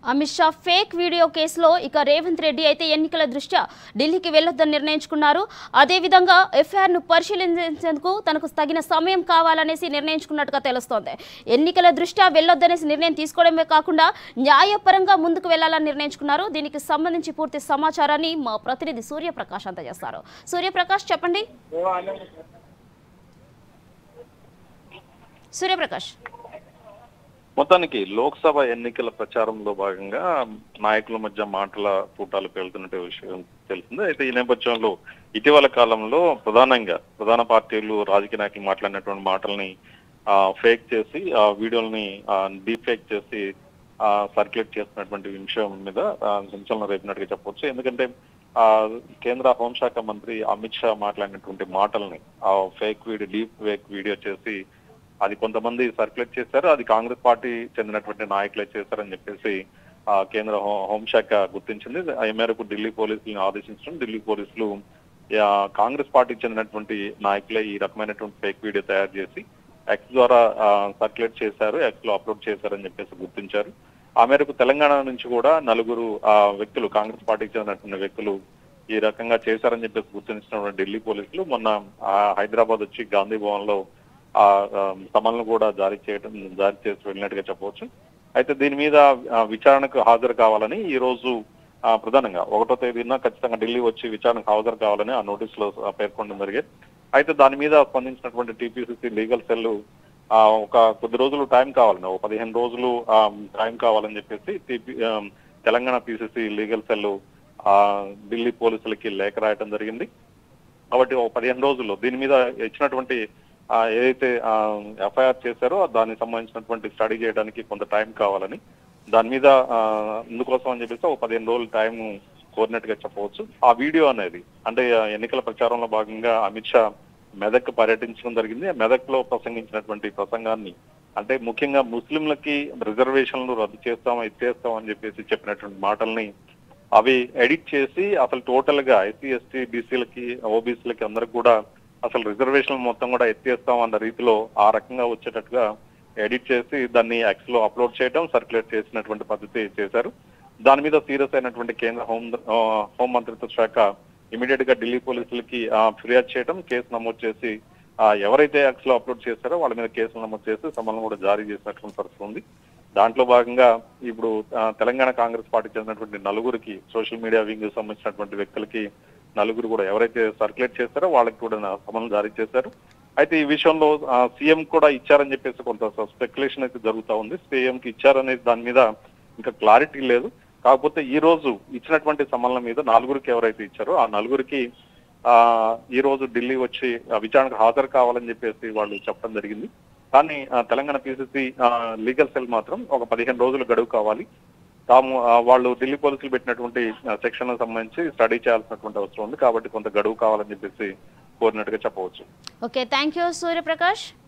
Amit Shah fake video కేసులో ఇక రేవంత్ రెడ్డి అయితే ఎన్నికల దృష్ట్యా ఢిల్లీకి వెళ్లొద్దని నిర్ణయించుకున్నారు. అదేవిధంగా ఎఫ్ఐఆర్ను పరిశీలించేందుకు తనకు తగిన సమయం కావాలనేసి నిర్ణయించుకున్నట్టుగా తెలుస్తోంది. ఎన్నికల దృష్ట్యా వెళ్లొద్దనేసి నిర్ణయం తీసుకోవడమే కాకుండా న్యాయపరంగా ముందుకు వెళ్లాలని నిర్ణయించుకున్నారు. దీనికి సంబంధించి పూర్తి సమాచారాన్ని మా ప్రతినిధి సూర్యప్రకాష్ అందజేస్తారు. సూర్యప్రకాష్ చెప్పండి. సూర్యప్రకాష్, మొత్తానికి లోక్సభ ఎన్నికల ప్రచారంలో భాగంగా నాయకుల మధ్య మాటల కూటాలు పేలుతున్న విషయం తెలిసింది. అయితే ఈ నేపథ్యంలో ఇటీవల కాలంలో ప్రధాన పార్టీలు రాజకీయ నాయకులు మాట్లాడినటువంటి మాటల్ని ఫేక్ చేసి ఆ వీడియోల్ని డీప్ ఫేక్ చేసి సర్క్యులేట్ చేస్తున్నటువంటి విషయం మీద సంచలనం రేపినట్టుగా చెప్పవచ్చు. ఎందుకంటే కేంద్ర హోంశాఖ మంత్రి అమిత్ షా మాట్లాడినటువంటి మాటల్ని డీప్ ఫేక్ వీడియో చేసి అది కొంతమంది సర్క్యులేట్ చేశారు. అది కాంగ్రెస్ పార్టీ చెందినటువంటి నాయకులే చేశారని చెప్పేసి కేంద్ర హోంశాఖ గుర్తించింది. ఈ మేరకు ఢిల్లీ పోలీసులను ఆదేశించడం, ఢిల్లీ పోలీసులు కాంగ్రెస్ పార్టీకి చెందినటువంటి నాయకులే ఈ రకమైనటువంటి ఫేక్ వీడియో తయారు చేసి ఎక్స్ ద్వారా సర్క్యులేట్ చేశారు, ఎక్స్ లో అప్లోడ్ చేశారని చెప్పేసి గుర్తించారు. ఆ మేరకు తెలంగాణ నుంచి కూడా నలుగురు వ్యక్తులు, కాంగ్రెస్ పార్టీకి చెందినటువంటి వ్యక్తులు ఈ రకంగా చేశారని చెప్పేసి గుర్తించినటువంటి ఢిల్లీ పోలీసులు మొన్న హైదరాబాద్ వచ్చి గాంధీ భవన్ లో సమన్లు కూడా జారీ చేసి వెళ్ళినట్టుగా చెప్పవచ్చు. అయితే దీని మీద విచారణకు హాజరు కావాలని ఈ రోజు ప్రధానంగా 1వ తేదీన ఖచ్చితంగా ఢిల్లీ వచ్చి విచారణకు హాజరు కావాలని ఆ నోటీసులో పేర్కొనడం జరిగింది. అయితే దాని మీద స్పందించినటువంటి టీపీసీసీ లీగల్ సెల్ ఒక కొద్ది రోజులు టైం కావాలని, 15 రోజులు టైం కావాలని చెప్పేసి Telangana PCC legal cell Delhi పోలీసులకి లేఖ రాయటం జరిగింది. కాబట్టి 15 రోజుల్లో దీని మీద ఇచ్చినటువంటి ఏదైతే ఎఫ్ఐఆర్ చేశారో దానికి సంబంధించినటువంటి స్టడీ చేయడానికి కొంత టైం కావాలని, దాని మీద ఇందుకోసం అని చెప్పేసి 15 రోజులు టైం కోరినట్టుగా చెప్పవచ్చు. ఆ వీడియో అనేది అంటే ఎన్నికల ప్రచారంలో భాగంగా అమిత్ షా మెదక్ పర్యటించడం జరిగింది. మెదక్ లో ప్రసంగించినటువంటి ప్రసంగాన్ని అంటే ముఖ్యంగా ముస్లింలకి రిజర్వేషన్లు రద్దు చేస్తాం, ఎత్తేస్తాం అని చెప్పేసి చెప్పినటువంటి మాటల్ని అవి ఎడిట్ చేసి అసలు టోటల్ గా ఎస్సీ, ఎస్టీ, బీసీలకి, ఓబీసీలకి అందరికి కూడా అసలు రిజర్వేషన్ మొత్తం కూడా ఎత్తేస్తాం అన్న రీతిలో ఆ రకంగా వచ్చేటట్టుగా ఎడిట్ చేసి దాన్ని ఎక్స్ లో అప్లోడ్ చేయడం, సర్క్యులేట్ చేసినటువంటి పద్ధతి చేశారు. దాని మీద సీరియస్ అయినటువంటి కేంద్ర హోం మంత్రిత్వ శాఖ ఇమీడియట్ గా ఢిల్లీ పోలీసులకి ఫిర్యాదు చేయడం, కేసు నమోదు చేసి ఎవరైతే ఎక్స్ లో అప్లోడ్ చేశారో వాళ్ళ మీద కేసులు నమోదు చేసి సమన్లు కూడా జారీ చేసినటువంటి పరిస్థితి ఉంది. దాంట్లో భాగంగా ఇప్పుడు తెలంగాణ కాంగ్రెస్ పార్టీకి చెందినటువంటి నలుగురికి, సోషల్ మీడియా వింగ్ సంబంధించినటువంటి వ్యక్తులకి నలుగురు కూడా ఎవరైతే సర్క్యులేట్ చేస్తారో వాళ్ళకి కూడా సమన్లు జారీ చేశారు. అయితే ఈ విషయంలో సీఎం కూడా ఇచ్చారని చెప్పేసి కొంత స్పెక్యులేషన్ అయితే జరుగుతూ ఉంది. సీఎం కి ఇచ్చారనేది దాని మీద ఇంకా క్లారిటీ లేదు. కాకపోతే ఈ రోజు ఇచ్చినటువంటి సమన్ల మీద నలుగురికి ఎవరైతే ఇచ్చారో ఆ నలుగురికి ఈ రోజు ఢిల్లీ వచ్చి విచారణకు హాజరు కావాలని చెప్పేసి వాళ్ళు చెప్పడం జరిగింది. కానీ తెలంగాణ పీసీసీ లీగల్ సెల్ మాత్రం ఒక 15 రోజులు గడువు కావాలి, వాళ్ళు ఢిల్లీ పోలీసులు పెట్టినటువంటి సెక్షన్ సంబంధించి స్టడీ చేయాల్సినటువంటి అవసరం ఉంది, కాబట్టి కొంత గడువు కావాలని చెప్పేసి కోరినట్టుగా చెప్పవచ్చు. Okay, thank you Suryaprakash.